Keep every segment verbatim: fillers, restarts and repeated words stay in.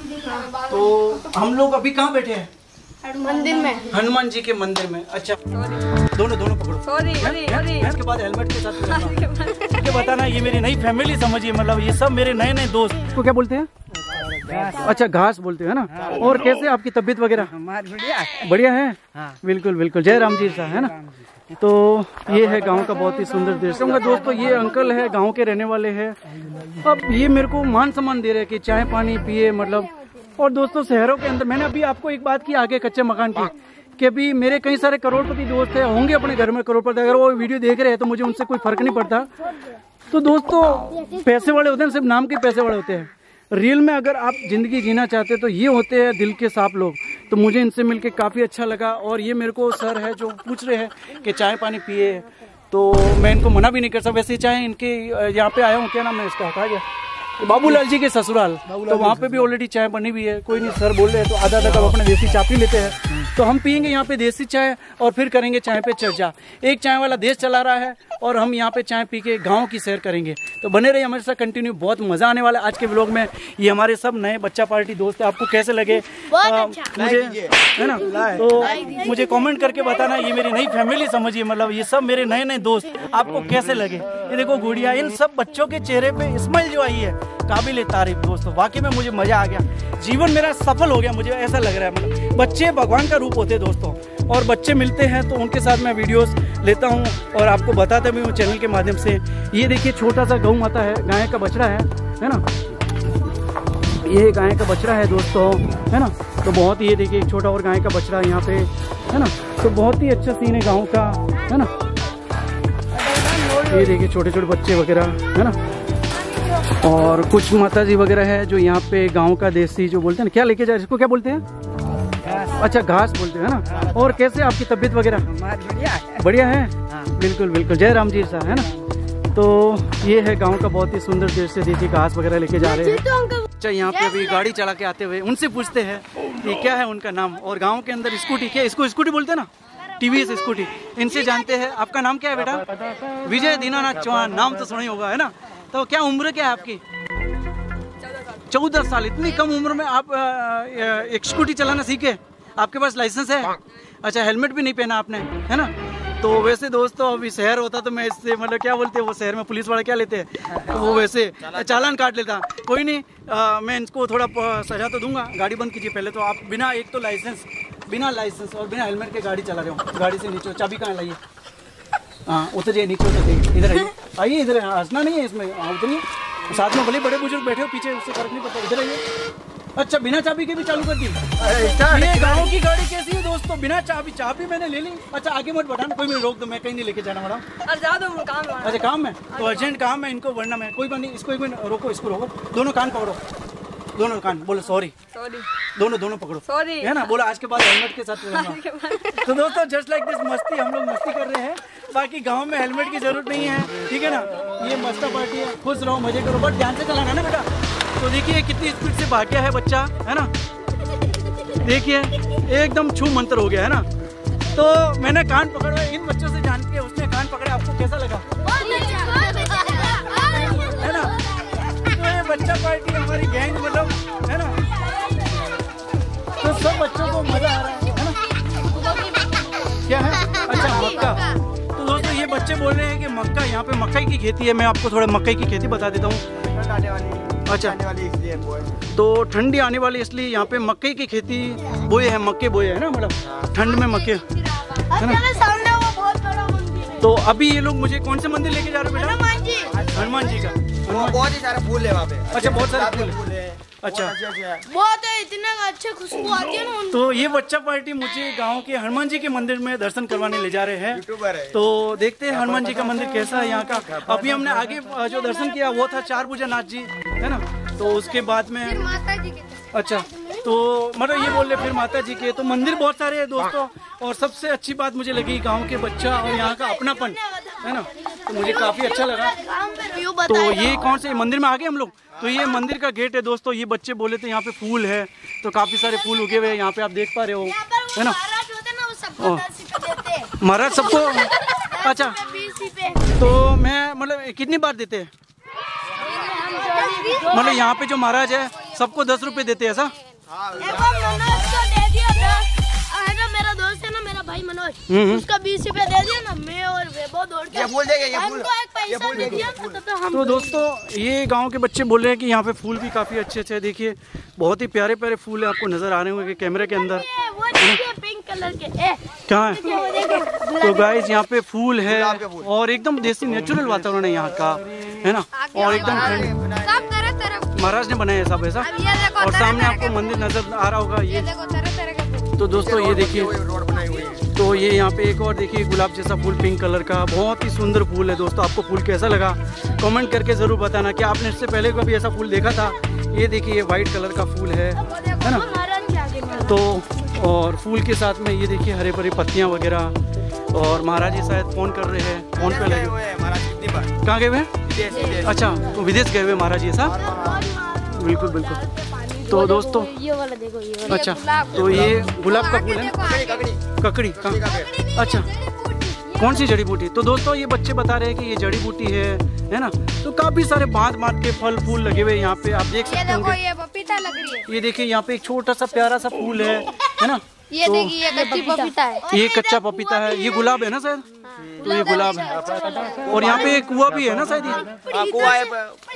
तो हम लोग अभी कहाँ बैठे हैं? मंदिर में, हनुमान जी के मंदिर में। अच्छा दोनों दोनों पकड़ो। सॉरी इसके बाद हेलमेट के साथ मुझे बताना, ये मेरी नई फैमिली समझिए, मतलब ये सब मेरे नए नए दोस्त। को क्या बोलते हैं? अच्छा घास बोलते हैं ना। और कैसे आपकी तबीयत वगैरह? बढ़िया बढ़िया है। बिल्कुल बिल्कुल, जय राम जी सा है ना। तो ये है गांव का बहुत ही सुंदर दृश्य। दोस्तों ये अंकल है, गांव के रहने वाले हैं। अब ये मेरे को मान सम्मान दे रहे हैं कि चाय पानी पिए, मतलब। और दोस्तों शहरों के अंदर, मैंने अभी आपको एक बात की आगे कच्चे मकान की, कि अभी मेरे कई सारे करोड़पति दोस्त हैं, होंगे अपने घर में करोड़पति, अगर वो वीडियो देख रहे हैं तो मुझे उनसे कोई फर्क नहीं पड़ता। तो दोस्तों पैसे वाले होते हैं, सिर्फ नाम के पैसे वाले होते हैं। रियल में अगर आप जिंदगी जीना चाहते हैं तो ये होते हैं दिल के साफ लोग। तो मुझे इनसे मिलके काफ़ी अच्छा लगा। और ये मेरे को सर है जो पूछ रहे हैं कि चाय पानी पिए, तो मैं इनको मना भी नहीं कर सकता। वैसे चाय इनके यहाँ पे आया हूँ, क्या नाम है इसका, कहा गया बाबूलाल जी के ससुराल, तो वहाँ पे भी ऑलरेडी चाय बनी हुई है। कोई नहीं, सर बोल रहे हैं तो आधा आधा कप अपने देसी चाय पी लेते हैं। तो हम पियेंगे यहाँ पे देसी चाय और फिर करेंगे चाय पे चर्चा। एक चाय वाला देश चला रहा है और हम यहाँ पे चाय पी के गाँव की सैर करेंगे। तो बने रहिए हमारे साथ कंटिन्यू, बहुत मजा आने वाला है आज के व्लॉग में। ये हमारे सब नए बच्चा पार्टी दोस्त है, आपको कैसे लगे आ, मुझे है ना, तो मुझे कॉमेंट करके बताना। ये मेरी नई फैमिली समझिए, मतलब ये सब मेरे नए नए दोस्त, आपको कैसे लगे? ये देखो गुड़िया, इन सब बच्चों के चेहरे पे स्माइल जो आई है काबिल तारीफ दोस्तों। वाकई में मुझे मजा आ गया, जीवन मेरा सफल हो गया, मुझे ऐसा लग रहा है। मतलब बच्चे भगवान का रूप होते हैं दोस्तों, और बच्चे मिलते हैं तो उनके साथ मैं वीडियोस लेता हूं और आपको बताता भी हूँ चैनल के माध्यम से। ये देखिए छोटा सा गऊ माता है, गाय का बछड़ा है है ना, ये गाय का बछड़ा है दोस्तों, है ना। तो बहुत ही, ये देखिए एक छोटा और गाय का बछड़ा यहाँ पे है ना। तो बहुत ही अच्छा सीन है गाँव का, है ना। ये देखिए छोटे छोटे बच्चे वगैरह है ना, और कुछ माताजी वगैरह है जो यहाँ पे गांव का देसी जो बोलते हैं ना, क्या लेके जा रहे हैं, इसको क्या बोलते हैं? अच्छा घास बोलते हैं ना। और कैसे आपकी तबीयत वगैरह? बढ़िया है। बढ़िया है। बिल्कुल बिल्कुल, जय राम जी सा है ना। तो ये है गांव का बहुत ही सुंदर दृश्य, देखिए घास वगैरह लेके जा रहे हैं। अच्छा यहाँ पे अभी गाड़ी चला के आते हुए उनसे पूछते हैं कि क्या है उनका नाम। और गाँव के अंदर स्कूटी, क्या इसको स्कूटी बोलते हैं ना, टीवीएस स्कूटी, इनसे जानते हैं। आपका नाम क्या है बेटा? विजय दीनानाथ चौहान, नाम तो सुना ही होगा है ना। तो क्या उम्र क्या है आपकी? चौदह साल। इतनी कम उम्र में आप एक स्कूटी चलाना सीखे? आपके पास लाइसेंस है? अच्छा, हेलमेट भी नहीं पहना आपने, है ना। तो वैसे दोस्तों अभी शहर होता तो मैं इससे, मतलब क्या बोलते हैं वो शहर में पुलिस वाले क्या लेते हैं, तो वो वैसे चालान काट लेता। कोई नहीं, आ, मैं इनको थोड़ा सजा तो दूंगा। गाड़ी बंद कीजिए पहले तो। आप बिना, एक तो लाइसेंस, बिना लाइसेंस और बिना हेलमेट के गाड़ी चला रहे हो। गाड़ी से नीचे चाबी कहाँ लाइए? हाँ उतरिए, नीचे उतरिए, इधर आइए, आइए इधर। हंसना नहीं है इसमें, हाँ उतरिए। साथ में भले बड़े बुजुर्ग बैठे हो पीछे, उससे फर्क नहीं पड़ता, इधर आइए। अच्छा बिना चाबी के भी चालू कर दी? ये गाँव की गाड़ी कैसी है दोस्तों, बिना चाबी? चाबी मैंने ले ली। अच्छा आगे मत बढ़ाना, कोई मुझे रोक दो, मैं कहीं नहीं लेके जाना मैडम। अच्छा काम है तो अर्जेंट काम है इनको, वरना मैं कोई बात नहीं। इसको एक मिनट रोको, इसको रोको, दोनों कान पकड़ो, दोनों कान बोलो सॉरी, सॉरी, दोनों दोनों पकड़ो, सॉरी, है ना। बोला आज के बाद हेलमेट के साथ। तो दोस्तों जस्ट लाइक दिस मस्ती, हम लोग मस्ती कर रहे हैं। बाकी गांव में हेलमेट की जरूरत नहीं है, ठीक है ना। ये मस्ता पार्टी है, खुश रहो, मजे करो, बट ध्यान से चलाना ना बेटा। तो देखिए कितनी स्पीड से भाग गया है बच्चा, है ना। देखिए एकदम छू मंत्र हो गया है ना। तो मैंने कान पकड़ा इन बच्चों से जान के, उसने कान पकड़े, आपको कैसा लगा? है ना। तो ये बच्चा पार्टी हमारी गैंग, मतलब है ना। तो सब बच्चों को मजा आ रहा है, है ना। क्या है? अच्छा मक्का। तो दोस्तों ये बच्चे बोल रहे हैं कि मक्का, यहाँ पे मकई की खेती है। मैं आपको थोड़ा मकई की खेती बता देता हूँ। अच्छा तो ठंडी आने वाली इसलिए यहाँ पे मकई की खेती बोए है, मक्के बोए है ना, मतलब ठंड में मक्के, है ना। तो अभी ये लोग मुझे कौन से मंदिर लेके जा रहे हो बेटा? हनुमान जी का। बहुत ही सारे फूल है वहाँ पे। अच्छा बहुत सारे फूल है। अच्छा बहुत है, इतने अच्छे खुशबू आती है ना। तो ये बच्चा पार्टी मुझे गांव के हनुमान जी के मंदिर में दर्शन करवाने ले जा रहे हैं। तो देखते हैं हनुमान जी का मंदिर कैसा है यहाँ का। अभी हमने आगे जो दर्शन किया वो था चार भुजा नाथ जी, है ना। तो उसके बाद में माता जी के। अच्छा तो मतलब ये बोल रहे फिर माता जी के। तो मंदिर बहुत सारे हैं दोस्तों, और सबसे अच्छी बात मुझे लगी गाँव के बच्चा और यहाँ का अपनापन, है ना। तो मुझे काफी अच्छा लगा। तो ये कौन से मंदिर में आ गए हम लोग। तो ये मंदिर का गेट है दोस्तों। ये बच्चे बोले थे यहाँ पे फूल है, तो काफी सारे फूल उगे हुए हैं यहाँ पे, आप देख पा रहे हो, है ना। महाराज सबको। अच्छा तो मैं मतलब कितनी बार देते हैं, मतलब यहाँ पे जो महाराज है सबको दस रुपए देते हैं ऐसा? एक बार मनोज को दे दिया था, है ना मेरा दोस्त है ना मेरा भाई मनोज, उसका बीस रुपए दे दिया ना, मैं और वैभव दौड़ के ये फूल देंगे, ये फूल हमको एक पैसा दे दिया ना, तो हम तो दोस्तों ये गांव के बच्चे बोल रहे हैं कि यहाँ पे फूल भी काफ़ी अच्छे अच्छे हैं। देखिए बहुत ही प्यारे प्यारे फूल है, आपको नज़र आ रहे होंगे कैमरे के अंदर। वो देखिए पिंक कलर के ए, क्या है? वो देखिए तो गाइस यहाँ पे फूल है और एकदम देसी नेचुरल वातावरण है यहाँ का, है ना, और एकदम सब तरह तरह महाराज ने बनाया है सब ऐसा। और सामने आपको मंदिर नजर आ रहा होगा ये। देखो तरह तरह के। तो दोस्तों ये देखिए, रोड बनाई हुई है। तो ये यहाँ पे एक और देखिए गुलाब जैसा फूल पिंक कलर का, बहुत ही सुंदर फूल है। दोस्तों आपको फूल कैसा लगा कमेंट करके ज़रूर बताना। क्या आपने इससे पहले कभी ऐसा फूल देखा था? ये देखिए ये वाइट कलर का फूल है, है ना। तो और फूल के साथ में ये देखिए हरे भरे पत्तियाँ वगैरह। और महाराज जी शायद फ़ोन कर रहे हैं, फ़ोन पे लगे हुए हैं। कहाँ गए हुए हैं? अच्छा तो विदेश गए हुए महाराज जी साहब। बिल्कुल बिल्कुल। तो दोस्तों ये वाला देखो, ये वाला अच्छा तो ये गुलाब का फूल है, ककड़ी का। अच्छा कौन सी जड़ी बूटी? तो दोस्तों ये बच्चे बता रहे हैं कि ये जड़ी बूटी है, है ना। तो काफी सारे भांत भांत के फल फूल लगे हुए यहाँ पे, आप देख सकते होंगे। ये पपीता लग रही है। ये देखिए यहाँ पे एक छोटा सा प्यारा सा फूल है, है ना। ये देखिए ये कच्ची पपीता है। ये कच्चा पपीता है, ये गुलाब है ना शायद। तो ये गुलाब है और यहाँ पे एक कुआं भी है ना शायद। ये कुआं है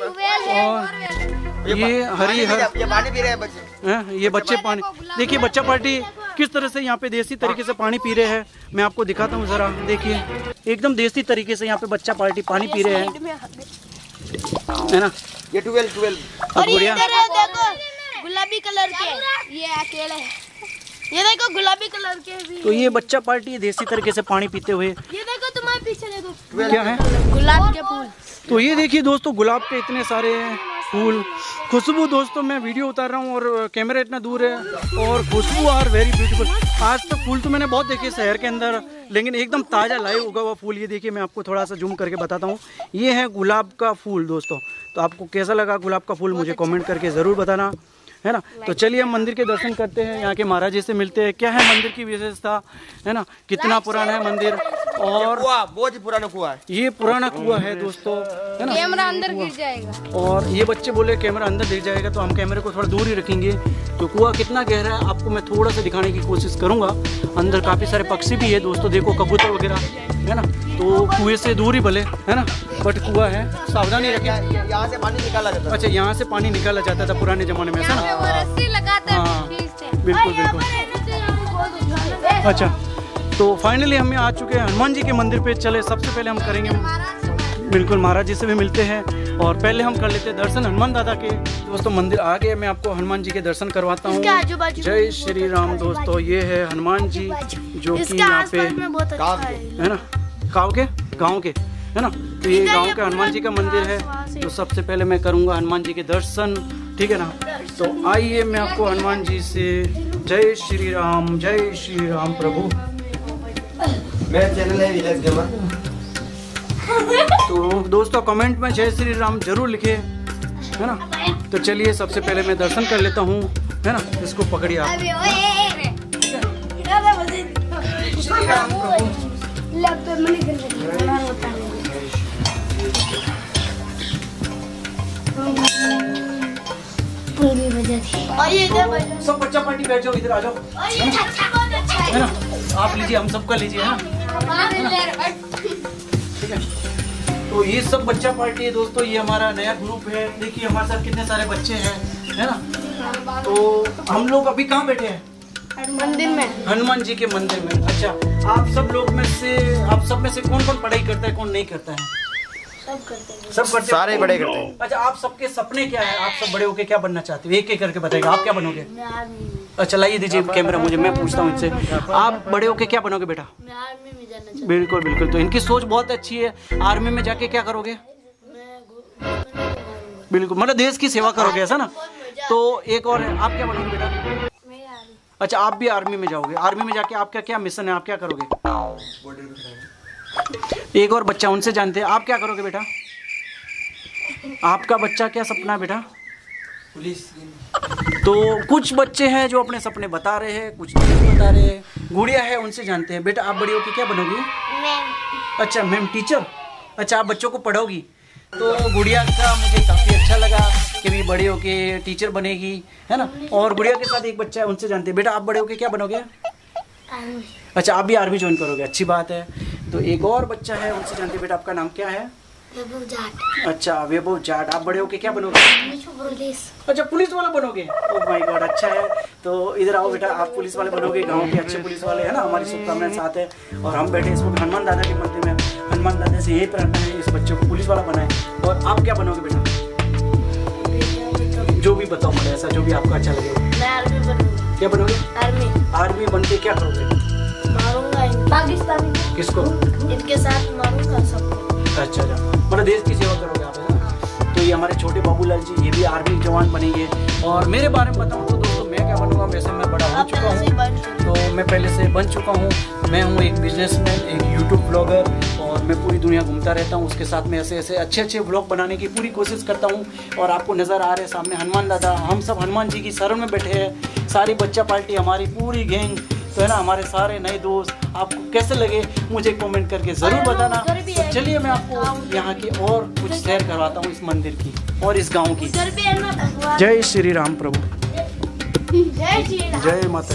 और ये हरी हर ये पानी पी रहे हैं बच्चे। हैं, ये बच्चे पानी। देखिए बच्चा पार्टी किस तरह से यहाँ पे देसी तरीके से पानी पी रहे हैं, मैं आपको दिखाता हूँ जरा। देखिए एकदम देसी तरीके से यहाँ पे बच्चा पार्टी पानी पी रहे हैं, है ना। ये ट्वेल्व ट्वेल्व अब गुड़िया देखो गुलाबी कलर के, ये अकेले ये देखो गुलाबी कलर के भी। तो ये बच्चा पार्टी देसी तरीके से पानी पीते हुए। ये देखो तुम्हारे पीछे देखो क्या है? गुलाब के फूल। तो ये देखिए दोस्तों गुलाब के इतने सारे फूल, खुशबू। दोस्तों मैं वीडियो उतार रहा हूँ और कैमरा इतना दूर है और खुशबू आर वेरी ब्यूटीफुल। आज तक फूल तो मैंने बहुत देखे शहर के अंदर, लेकिन एकदम ताज़ा लाइव उगा हुआ फूल। ये देखिए मैं आपको थोड़ा सा जूम करके बताता हूँ। ये है गुलाब का फूल दोस्तों। तो आपको कैसा लगा गुलाब का फूल मुझे कमेंट करके ज़रूर बताना, है ना। तो चलिए हम मंदिर के दर्शन करते हैं, यहाँ के महाराज जी से मिलते हैं। क्या है मंदिर की विशेषता, है ना, कितना पुराना है मंदिर। और कुआं बहुत ही पुराना कुआं है। ये पुराना कुआं है दोस्तों, है ना। कैमरा अंदर गिर जाएगा। और ये बच्चे बोले कैमरा अंदर गिर जाएगा, तो हम कैमरे को थोड़ा दूर ही रखेंगे। तो कुआं कितना गहरा है आपको मैं थोड़ा सा दिखाने की कोशिश करूंगा। अंदर काफ़ी सारे पक्षी भी है दोस्तों, देखो कबूतर वगैरह, है ना। तो कुएं से दूर ही भले, है ना, बट कुआं है, सावधानी रखें। यहाँ से पानी निकाला जाता है। अच्छा यहाँ से पानी निकाला जाता था पुराने ज़माने में, ऐसा ना। हाँ बिल्कुल बिल्कुल। अच्छा तो फाइनली हम आ चुके हैं हनुमान जी के मंदिर पे। चले सबसे पहले हम करेंगे बिल्कुल महाराज जी से भी मिलते हैं और पहले हम कर लेते हैं दर्शन हनुमान दादा के। दोस्तों मंदिर आ गए, मैं आपको हनुमान जी के दर्शन करवाता हूँ। जय श्री राम। दोस्तों ये है हनुमान जी जो कि यहाँ पे है ना, गाँव के गाँव के है ना। तो ये गाँव के हनुमान जी का मंदिर है। तो सबसे पहले मैं करूँगा हनुमान जी के दर्शन, ठीक है ना। तो आइए मैं आपको हनुमान जी से जय श्री राम, जय श्री राम प्रभु। मेरा चैनल है विलेज गेमर। तो दोस्तों कमेंट में जय श्री राम जरूर लिखे, है ना। तो चलिए सबसे पहले मैं दर्शन कर लेता हूँ, है ना। इसको पकड़िए आप। श्री राम प्रभु। सब बच्चा पार्टी बैठ जाओ, इधर आ जाओ, है ना। आप लीजिए, हम सबका लीजिए, है ना। ठीक है। तो ये सब बच्चा पार्टी है दोस्तों, ये हमारा नया ग्रुप है। देखिए हमारे साथ कितने सारे बच्चे हैं, है ना। तो हम लोग अभी कहाँ बैठे हैं? मंदिर में, हनुमान जी के मंदिर में। अच्छा आप सब लोग में से, आप सब में से कौन कौन पढ़ाई करता है, कौन नहीं करता है? सब करते हैं। सब करते सारे बड़े करते हैं। अच्छा आप सबके सपने क्या है? आप सब बड़े होके क्या बनना चाहते हो? एक एक करके बताएगा। आप क्या बनोगे? मैं आर्मी में। अच्छा लाइए दीजिए कैमरा मुझे, मैं पूछता हूँ इनसे, आप बड़े होके क्या बनोगे बेटा? मैं आर्मी में जाना चाहता बिल्कुल बिल्कुल। तो इनकी सोच बहुत अच्छी है। आर्मी में जाके क्या करोगे? हूँ। मैं गो- बिल्कुल, मतलब देश की सेवा करोगे, ऐसा ना। तो एक और है, आप क्या बनोगे बेटा? मैं आर्मी। अच्छा आप भी आर्मी में जाओगे। आर्मी में जाके आपका क्या मिशन है, आप क्या करोगे? एक और बच्चा, उनसे जानते हैं, आप क्या करोगे बेटा? आपका बच्चा क्या सपना है बेटा? पुलिस। तो कुछ बच्चे हैं जो अपने सपने बता रहे हैं, कुछ नहीं बता रहे हैं। गुड़िया है, उनसे जानते हैं। बेटा आप बड़ी होके क्या बनोगी? मैं अच्छा मैम टीचर। अच्छा आप बच्चों को पढ़ोगी। तो गुड़िया का मुझे काफ़ी अच्छा लगा। कि भी बड़े होके टीचर बनेगी, है ना। और गुड़िया के साथ एक बच्चा है, उनसे जानते हैं। बेटा आप बड़े होके क्या बनोगे? अच्छा, आप भी आर्मी ज्वाइन करोगे, अच्छी बात है। तो एक और बच्चा है, उनसे जानते हैं। बेटा आपका नाम क्या है? वैभव जाट। अच्छा, वैभव जाट। आप बड़े होके क्या बनोगे? पुलिस। अच्छा, पुलिस वाला बनोगे। ओह माय गॉड, अच्छा है। तो इधर आओ बेटा, आप पुलिस वाले बनोगे, गांव के अच्छे पुलिस वाले, है ना। हमारी शुभकामनाएं साथ है। और हम बैठे इस वक्त हनुमान दादा के मंदिर में। हनुमान दादा से यही प्रार्थना है इस बच्चे को पुलिस वाला बनाए। और आप क्या बनोगे बेटा? जो भी बताओ मुझे, ऐसा जो भी आपको अच्छा लगे। मैं आर्मी बनूंगा। क्या बनोगे? आर्मी। आर्मी बन के क्या करोगे? मारूंगा पाकिस्तानी। किसको? इनके साथ मारूंगा सबको। अच्छा अच्छा, मतलब देश की सेवा करोगे आप, है ना। तो ये हमारे छोटे बाबूलाल जी, ये भी आर्मी जवान बनेंगे। और मेरे बारे में बताऊँ तो दोस्तों मैं क्या बनूंगा, वैसे मैं बड़ा हो चुका हूँ, तो मैं पहले से बन चुका हूँ। मैं हूँ एक बिजनेसमैन, एक यूट्यूब ब्लॉगर, और मैं पूरी दुनिया घूमता रहता हूँ। उसके साथ में ऐसे ऐसे अच्छे अच्छे ब्लॉग बनाने की पूरी कोशिश करता हूँ। और आपको नज़र आ रहे हैं सामने हनुमान दादा, हम सब हनुमान जी की शरण में बैठे हैं। सारी बच्चा पार्टी, हमारी पूरी गैंग, तो है ना, हमारे सारे नए दोस्त। आपको कैसे लगे मुझे कमेंट करके ज़रूर बताना। तो चलिए मैं आपको यहाँ की और कुछ सैर करवाता हूँ, इस मंदिर की और इस गांव की। जय श्री राम प्रभु। जय श्री राम। जय माता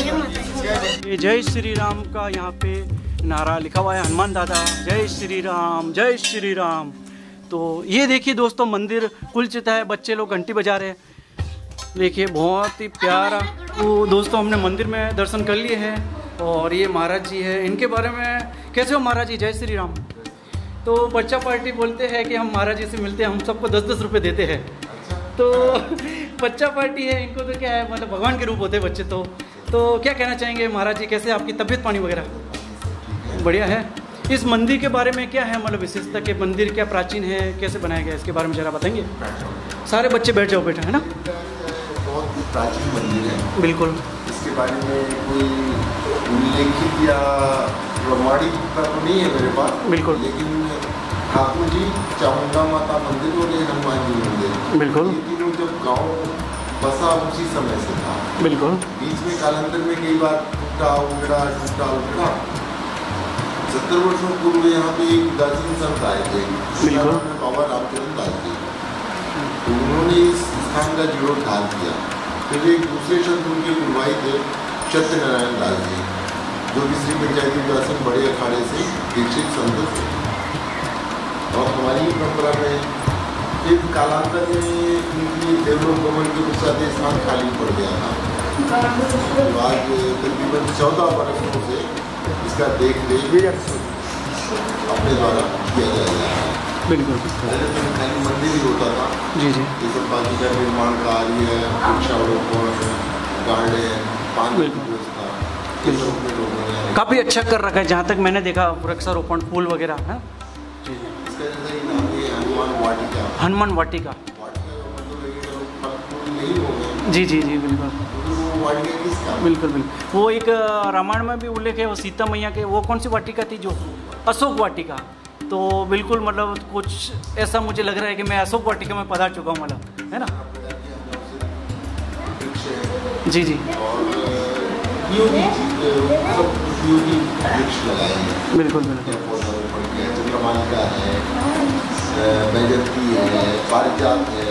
दी। ये जय श्री राम का यहाँ पे नारा लिखा हुआ है, हनुमान दादा जय श्री राम, जय श्री राम। तो ये देखिए दोस्तों, मंदिर खुल चुका है, बच्चे लोग घंटी बजा रहे हैं। देखिए बहुत ही प्यारा। तो दोस्तों हमने मंदिर में दर्शन कर लिए हैं। और ये महाराज जी है, इनके बारे में कैसे हो महाराज जी? जय श्री राम। तो बच्चा पार्टी बोलते हैं कि हम महाराज जी से मिलते हैं, हम सबको दस दस रुपये देते हैं। तो बच्चा पार्टी है, इनको तो क्या है, मतलब भगवान के रूप होते हैं बच्चे। तो तो क्या कहना चाहेंगे महाराज जी, कैसे आपकी तबीयत पानी वगैरह? बढ़िया है। इस मंदिर के बारे में क्या है, मतलब विशेषता के मंदिर क्या प्राचीन है, कैसे बनाया गया, इसके बारे में जरा बताएंगे। सारे बच्चे बैठ जाओ बेटा, है ना। बहुत प्राचीन मंदिर है, बिल्कुल। इसके बारे में कोई उल्लेखित या प्रमाणिक तो नहीं है मेरे पास, बिल्कुल। लेकिन ठाकुर जी, चामुंडा माता मंदिर और ये हनुमान जी मंदिर, बिल्कुल, ये तीनों जब गांव बसा उसी समय से था। बिल्कुल। बीच में कालांतर में कई बार टूटा उगड़ा टूटा उगड़ा। सत्तर वर्षों पूर्व यहाँ पे एक उदासीन संत आए थे, बिल्कुल, बाबा रामचरण दास जी। तो उन्होंने इस स्थान का जीर्णोद्धार किया। फिर एक दूसरे संत उनके गुरुभाई थे, सत्यनारायण दास जी, जो कि श्री पंचायती उदासीन बड़े अखाड़े से दीक्षित संत थे। और हमारी परंपरा में फिर कालांतर में उनकी देवलोक गमन के पश्चात स्थान खाली पड़ गया था। आज तकरीबन चौदह वर्षों से इसका देख रेख अपने द्वारा किया जाएगा। बिल्कुल, पहले तो खाली मंदिर ही होता था। जी जी। ये सब बाकी का निर्माण कार्य, वृक्षारोपण, गार्डन, पानी की व्यवस्था, ये सब में लोगों ने काफ़ी अच्छा कर रखा है, जहाँ तक मैंने देखा, वृक्षारोपण, फूल वगैरह है। इसका जैसा ही नाम है हनुमान वाटिका। हनुमान वाटिका, वाटिका का मतलब है कि लोग फल फूल नहीं होंगे। जी जी जी, बिल्कुल तो वो वाटिका किसका? बिल्कुल बिल्कुल। वो एक रामायण में भी उल्लेख है, वो सीता मैया के, वो कौन सी वाटिका थी, जो अशोक वाटिका। तो बिल्कुल मतलब कुछ ऐसा मुझे लग रहा है कि मैं अशोक वाटिका में पधार चुका हूँ, मतलब, है ना। जी जी, और उपयोगी सब उपयोगी वृक्ष लगाए हैं। बिल्कुल बिल्कुल। पौधारोपण किया, चंद्रमालिका है, बैजंती है, पारिजात है,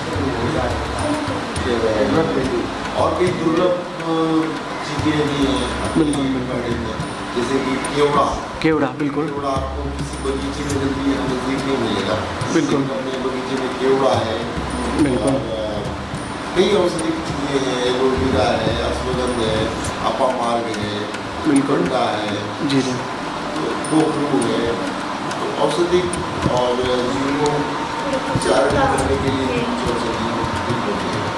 और कई दुर्लभ चीजें भी हैं। बिल्कुल, जैसे कि केवड़ा। केवड़ा, बिल्कुल। केवड़ा आपको किसी बगीचे में जल्दी नजदीक नहीं मिलेगा। बिल्कुल। अपने बगीचे में केवड़ा है। बिल्कुल। कई औषधि चीजें हैं, एलोवेरा है, अश्वगंध है, अपामार्ग है, बिल्कुल है, जी जी, गोखरू है। तो औषधि और जीवों चारण करने के लिए औषधि होती है।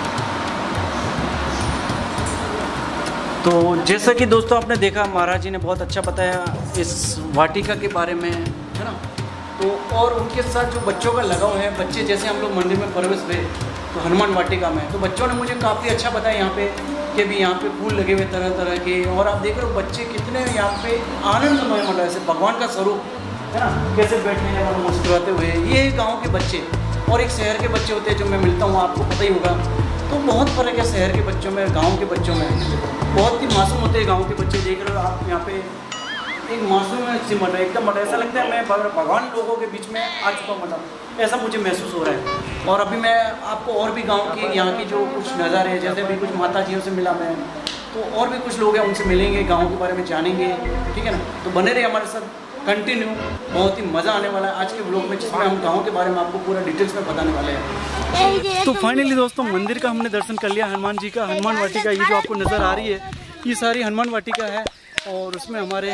तो जैसा कि दोस्तों आपने देखा, महाराज जी ने बहुत अच्छा बताया इस वाटिका के बारे में, है ना। तो और उनके साथ जो बच्चों का लगाव है, बच्चे जैसे हम लोग मंदिर में प्रवेश हुए तो हनुमान वाटिका में, तो बच्चों ने मुझे काफ़ी अच्छा बताया यहाँ पे कि भी यहाँ पे फूल लगे हुए तरह तरह के, और आप देख रहे हो बच्चे कितने यहाँ पे आनंदमय, मतलब ऐसे भगवान का स्वरूप, है ना, कैसे बैठे हैं और मुस्कुराते हुए। ये गाँव के बच्चे और एक शहर के बच्चे होते हैं, जो मैं मिलता हूँ, आपको पता ही होगा। तो बहुत फ़र्क है शहर के बच्चों में, गांव के बच्चों में। बहुत ही मासूम होते हैं गांव के बच्चे, देख रहे हो आप यहाँ पे एक मासूम सी मन है, एकदम मतलब ऐसा लगता है मैं भगवान लोगों के बीच में आ चुका हूँ, मतलब ऐसा मुझे महसूस हो रहा है। और अभी मैं आपको और भी गांव के यहाँ की जो कुछ नज़ारे हैं, जैसे भी कुछ माता जियों से मिला मैं, तो और भी कुछ लोग हैं उनसे मिलेंगे, गाँव के बारे में जानेंगे, ठीक है ना। तो बने रहे हमारे साथ कंटिन्यू, बहुत ही मज़ा आने वाला है आज के ब्लॉग में, जिसमें हम गाँव के बारे में आपको पूरा डिटेल्स में बताने वाले हैं। तो फाइनली दोस्तों मंदिर का हमने दर्शन कर लिया, हनुमान जी का, हनुमान वाटिका, ये जो आपको नज़र आ रही है ये सारी हनुमान वाटिका है। और उसमें हमारे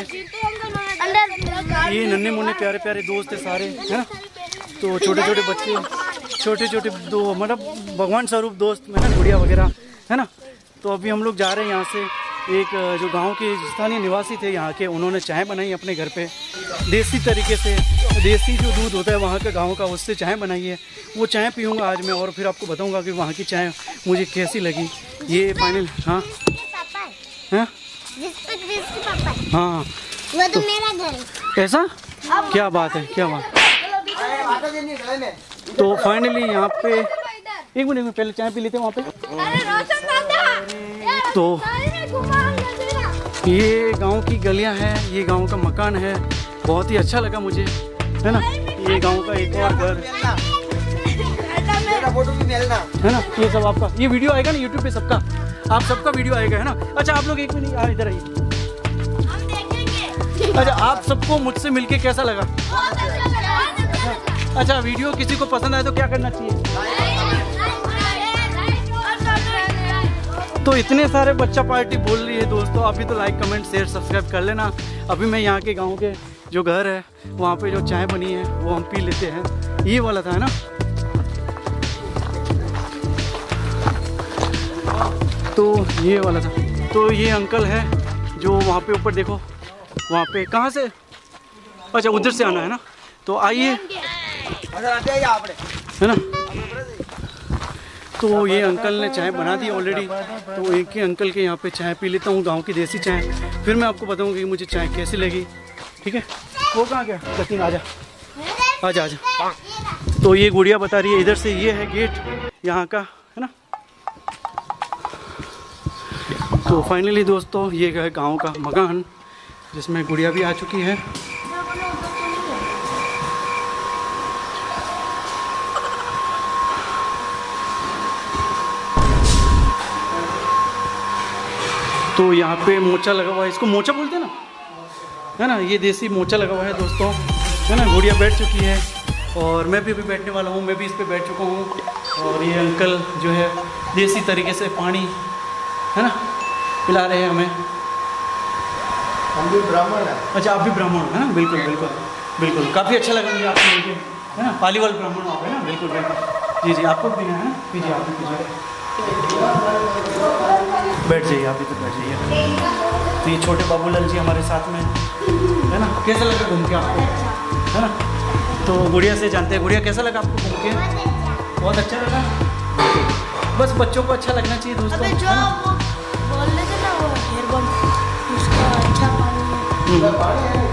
ये नन्हे मुन्ने प्यारे प्यारे दोस्त है सारे, है ना। तो छोटे छोटे बच्चे, छोटे छोटे दो मतलब भगवान स्वरूप दोस्त में ना, गुड़िया वगैरह, है ना। तो अभी हम लोग जा रहे हैं यहाँ से। एक जो गांव के स्थानीय निवासी थे यहाँ के, उन्होंने चाय बनाई अपने घर पे देसी तरीके से, देसी जो दूध होता है वहाँ के गांव का, उससे चाय बनाई है। वो चाय पीऊँगा आज मैं, और फिर आपको बताऊँगा कि वहाँ की चाय मुझे कैसी लगी। ये फाइनल, हाँ हाँ हाँ, वो तो मेरा घर है। ऐसा क्या बात है, क्या बात। तो फाइनली यहाँ पे एक मिनट में पहले चाय पी लेते हैं वहाँ पे। तो ये गांव की गलियाँ हैं, ये गांव का मकान है, बहुत ही अच्छा लगा मुझे, है ना। ये गांव का एक और घर है ना। ये सब आपका, ये वीडियो आएगा ना यूट्यूब पे, सबका, आप सबका वीडियो आएगा, है ना। अच्छा आप लोग एक मिनट आ इधर आइए। अच्छा आप सबको मुझसे मिलके कैसा लगा? अच्छा वीडियो किसी को पसंद आए तो क्या करना चाहिए? तो इतने सारे बच्चा पार्टी बोल रही है दोस्तों, अभी तो लाइक कमेंट शेयर सब्सक्राइब कर लेना। अभी मैं यहाँ के गांव के जो घर है वहाँ पे जो चाय बनी है वो हम पी लेते हैं। ये वाला था, है ना। तो ये वाला था। तो ये अंकल है जो वहाँ पे ऊपर देखो, वहाँ पे कहाँ से, अच्छा उधर से आना है ना। तो आइए, है ना। तो ये अंकल ने चाय बना दी ऑलरेडी, तो एक ही अंकल के यहाँ पे चाय पी लेता हूँ, गांव की देसी चाय। फिर मैं आपको बताऊँगा कि मुझे चाय कैसी लगी, ठीक है। वो कहाँ गया सचिन, आजा आजा आजा। तो ये गुड़िया बता रही है इधर से ये है गेट यहाँ का, है ना। तो फाइनली दोस्तों ये है गाँव का मकान, जिसमें गुड़िया भी आ चुकी है। तो यहाँ पे मोचा लगा हुआ है, इसको मोचा बोलते हैं ना, है ना। ये देसी मोचा लगा हुआ है दोस्तों, है ना। गुड़िया बैठ चुकी है और मैं भी अभी बैठने वाला हूँ, मैं भी इस पे बैठ चुका हूँ। और ये अंकल जो है देसी तरीके से पानी, है ना, पिला रहे हैं हमें। हम भी ब्राह्मण हैं। अच्छा आप भी ब्राह्मण हो, है ना। बिल्कुल बिल्कुल बिल्कुल, काफ़ी अच्छा लगा मुझे आपको मिलके, है ना। पालीवाल ब्राह्मण हो, है ना। बिल्कुल बिल्कुल, जी जी आपको भी है ना, पीजिए आप भी पीजिए, बैठ जाइए आप भी, तो बैठ जाइए। तो ये छोटे बाबूलाल जी हमारे साथ में, है ना। कैसा लगा घूम के आपको, है ना। तो गुड़िया से जानते हैं, गुड़िया कैसा लगा आपको घूम के? बहुत अच्छा लगा। बस बच्चों को अच्छा लगना चाहिए दोस्तों, है ना। बोल रहे थे ना वो हेयर बम, उसका अच्छा पानी है।